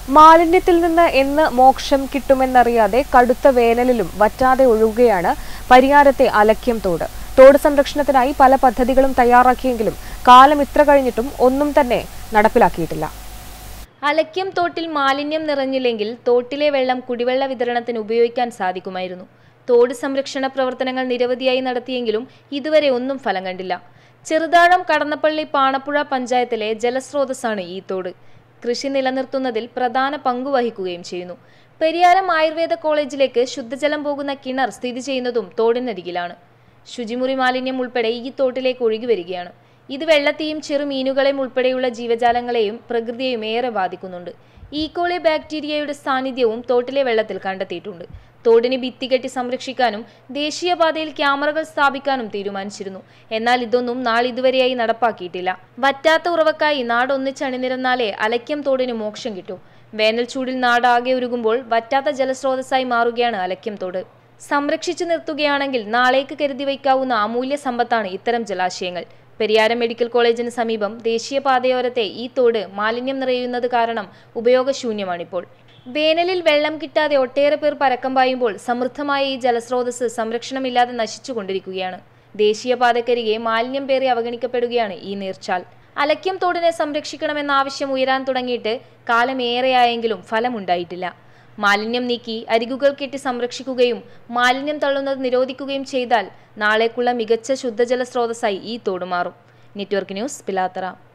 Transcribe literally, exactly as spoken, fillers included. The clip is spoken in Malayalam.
മാലിന്യത്തിൽ നിന്ന് എന്ന് മോക്ഷം കിട്ടുമെന്നറിയാതെ കടുത്ത വേനലിലും വറ്റാതെ ഒഴുകുകയാണ് പരിയാരത്തെ അലക്യം തോട്. തോട് സംരക്ഷണത്തിനായി പല പദ്ധതികളും തയ്യാറാക്കിയെങ്കിലും കാലം ഇത്ര കഴിഞ്ഞിട്ടും ഒന്നും തന്നെ നടപ്പിലാക്കിയിട്ടില്ല. അലക്യം തോട്ടിൽ മാലിന്യം നിറഞ്ഞില്ലെങ്കിൽ തോട്ടിലെ വെള്ളം കുടിവെള്ള വിതരണത്തിന് ഉപയോഗിക്കാൻ സാധിക്കുമായിരുന്നു. തോട് സംരക്ഷണ പ്രവർത്തനങ്ങൾ നിരവധിയായി നടത്തിയെങ്കിലും ഇതുവരെ ഒന്നും ഫലം കണ്ടില്ല. ചെറുതാഴം കടന്നപ്പള്ളി പാണപ്പുഴ പഞ്ചായത്തിലെ ജലസ്രോതസ്സാണ് ഈ തോട്. കൃഷി നിലനിർത്തുന്നതിൽ പ്രധാന പങ്കു വഹിക്കുകയും ചെയ്യുന്നു. പെരിയാരം ആയുർവേദ കോളേജിലേക്ക് ശുദ്ധജലം പോകുന്ന കിണർ സ്ഥിതി ചെയ്യുന്നതും തോടിനരികിലാണ്. ശുചിമുറി മാലിന്യം ഉൾപ്പെടെ ഈ തോട്ടിലേക്ക് ഒഴുകി വരികയാണ്. ഇത് വെള്ളത്തെയും ചെറുമീനുകളെയും ഉൾപ്പെടെയുള്ള ജീവജാലങ്ങളെയും പ്രകൃതിയെയും ഏറെ ബാധിക്കുന്നുണ്ട്. ഈക്കോളി ബാക്ടീരിയയുടെ സാന്നിധ്യവും തോട്ടിലെ വെള്ളത്തിൽ കണ്ടെത്തിയിട്ടുണ്ട്. തോടിന് ഭിത്തി കെട്ടി സംരക്ഷിക്കാനും ദേശീയപാതയിൽ ക്യാമറകൾ സ്ഥാപിക്കാനും തീരുമാനിച്ചിരുന്നു. എന്നാൽ ഇതൊന്നും നാളിതുവരെയായി നടപ്പാക്കിയിട്ടില്ല. വറ്റാത്ത ഉറവക്കായി നാട് ഒന്നിച്ചണിനിരന്നാലേ അലക്യം തോടിന് മോക്ഷം കിട്ടൂ. വേനൽ ചൂടിൽ നാടാകെ ഉരുകുമ്പോൾ വറ്റാത്ത ജലസ്രോതസ്സായി മാറുകയാണ് അലക്യം തോട്. സംരക്ഷിച്ചു നിർത്തുകയാണെങ്കിൽ നാളേക്ക് കരുതി വയ്ക്കാവുന്ന അമൂല്യ സമ്പത്താണ് ഇത്തരം ജലാശയങ്ങൾ. പെരിയാരം മെഡിക്കൽ കോളേജിന് സമീപം ദേശീയപാതയോരത്തെ ഈ തോട് മാലിന്യം നിറയുന്നത് കാരണം ഉപയോഗശൂന്യമാണിപ്പോൾ. വേനലിൽ വെള്ളം കിട്ടാതെ ഒട്ടേറെ പേർ പരക്കം പായുമ്പോൾ സമൃദ്ധമായ ഈ ജലസ്രോതസ് സംരക്ഷണമില്ലാതെ നശിച്ചുകൊണ്ടിരിക്കുകയാണ്. ദേശീയപാതക്കരികെ മാലിന്യം പേറി അവഗണിക്കപ്പെടുകയാണ് ഈ നീർച്ചാൽ. അലക്യം തോടിനെ സംരക്ഷിക്കണമെന്ന ആവശ്യം ഉയരാൻ തുടങ്ങിയിട്ട് കാലമേറെയായെങ്കിലും ഫലമുണ്ടായിട്ടില്ല. മാലിന്യം നീക്കി അരികുകൾ കെട്ടി സംരക്ഷിക്കുകയും മാലിന്യം തള്ളുന്നത് നിരോധിക്കുകയും ചെയ്താൽ നാളേക്കുള്ള മികച്ച ശുദ്ധജല സ്രോതസ്സായി ഈ തോട് മാറും. Network news, Pilathara.